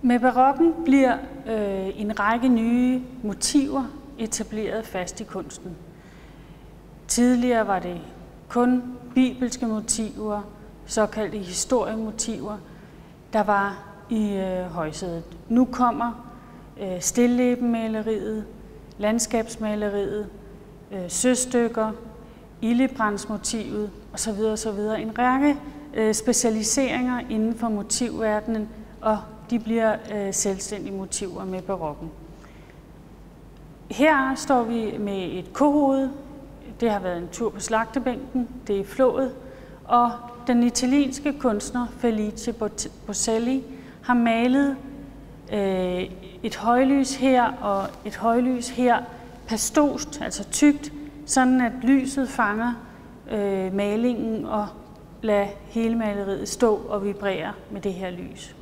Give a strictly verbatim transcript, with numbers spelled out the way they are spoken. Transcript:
Med barokken bliver øh, en række nye motiver etableret fast i kunsten. Tidligere var det kun bibelske motiver, såkaldte historiemotiver, der var i øh, højsædet. Nu kommer øh, stillebemaleriet, landskabsmaleriet, øh, søstykker, ildebrandsmotivet osv. osv. En række øh, specialiseringer inden for motivverdenen, og de bliver øh, selvstændige motiver med barokken. Her står vi med et kohoved. Det har været en tur på slagtebænken. Det er flået. Og den italienske kunstner Felice Boselli har malet øh, et højlys her og et højlys her, pastost, altså tykt, sådan at lyset fanger øh, malingen og lader hele maleriet stå og vibrere med det her lys.